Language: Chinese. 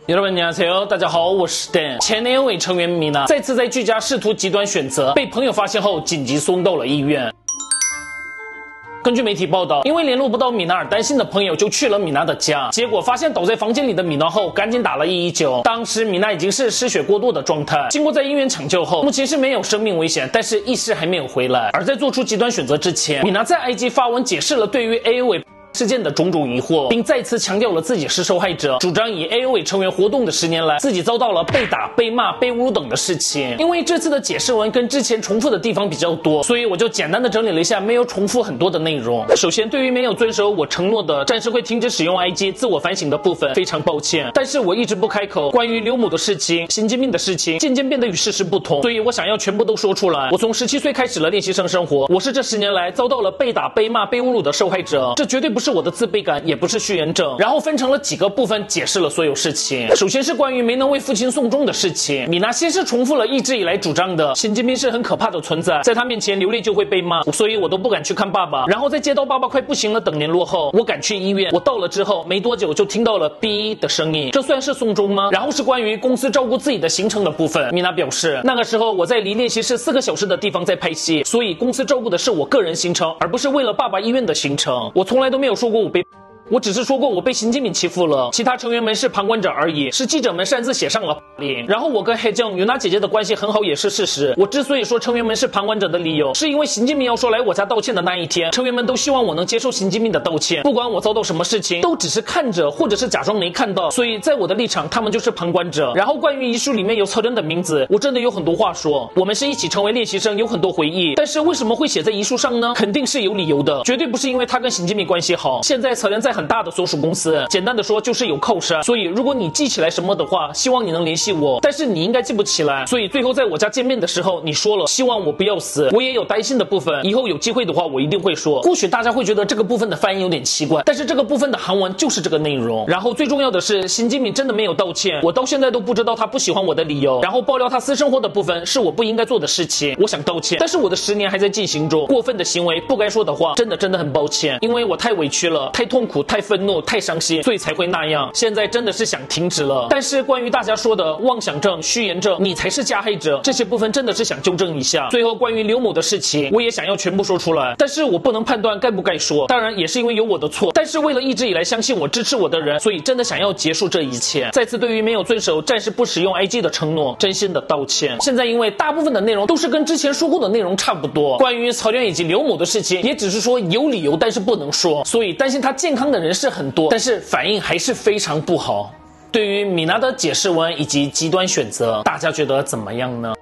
여러분 안녕하세요，大家好，我是 Dan。前联委成员米娜再次在居家试图极端选择，被朋友发现后紧急送到了医院。根据媒体报道，因为联络不到米娜而担心的朋友就去了米娜的家，结果发现倒在房间里的米娜后，赶紧打了119。当时米娜已经是失血过多的状态，经过在医院抢救后，目前是没有生命危险，但是意识还没有回来。而在做出极端选择之前，米娜在 IG 发文解释了对于 AOA事件的种种疑惑，并再次强调了自己是受害者，主张以 AOA 成员活动的10年来，自己遭到了被打、被骂、被侮辱等的事情。因为这次的解释文跟之前重复的地方比较多，所以我就简单的整理了一下没有重复很多的内容。首先，对于没有遵守我承诺的暂时会停止使用 IG 自我反省的部分，非常抱歉，但是我一直不开口。关于刘某的事情、心肌病的事情，渐渐变得与事实不同，所以我想要全部都说出来。我从17岁开始了练习生生活，我是这10年来遭到了被打、被骂、被侮辱的受害者，这绝对不是我的自卑感，也不是虚言症。然后分成了几个部分解释了所有事情。首先是关于没能为父亲送终的事情，米娜先是重复了一直以来主张的心肌病是很可怕的存在，在他面前流泪就会被骂，所以我都不敢去看爸爸。然后在接到爸爸快不行了等联络后，我赶去医院，我到了之后没多久就听到了哔的声音，这算是送终吗？然后是关于公司照顾自己的行程的部分，米娜表示那个时候我在离练习室4个小时的地方在拍戏，所以公司照顾的是我个人行程，而不是为了爸爸医院的行程。我从来都没有说过我只是说过我被心肌病欺负了，其他成员们是旁观者而已，是记者们擅自写上了脸。然后我跟黑酱尤娜姐姐的关系很好也是事实。我之所以说成员们是旁观者的理由，是因为心肌病要说来我家道歉的那一天，成员们都希望我能接受心肌病的道歉，不管我遭到什么事情，都只是看着或者是假装没看到，所以在我的立场，他们就是旁观者。然后关于遗书里面有曹真的名字，我真的有很多话说。我们是一起成为练习生，有很多回忆，但是为什么会写在遗书上呢？肯定是有理由的，绝对不是因为他跟心肌病关系好。现在曹真在很大的所属公司，简单的说就是有靠山，所以如果你记起来什么的话，希望你能联系我，但是你应该记不起来，所以最后在我家见面的时候，你说了希望我不要死，我也有担心的部分，以后有机会的话我一定会说。或许大家会觉得这个部分的翻译有点奇怪，但是这个部分的韩文就是这个内容。然后最重要的是辛基敏真的没有道歉，我到现在都不知道他不喜欢我的理由。然后爆料他私生活的部分是我不应该做的事情，我想道歉，但是我的10年还在进行中，过分的行为不该说的话，真的很抱歉，因为我太委屈了，太痛苦，太愤怒，太伤心，所以才会那样。现在真的是想停止了。但是关于大家说的妄想症、虚言症，你才是加害者，这些部分真的是想纠正一下。最后关于刘某的事情，我也想要全部说出来，但是我不能判断该不该说，当然也是因为有我的错，但是为了一直以来相信我、支持我的人，所以真的想要结束这一切。再次对于没有遵守暂时不使用 IG 的承诺，真心的道歉。现在因为大部分的内容都是跟之前说过的内容差不多，关于曹娟以及刘某的事情，也只是说有理由，但是不能说，所以担心他健康的人是很多，但是反应还是非常不好。对于米娜的解释文以及极端选择，大家觉得怎么样呢？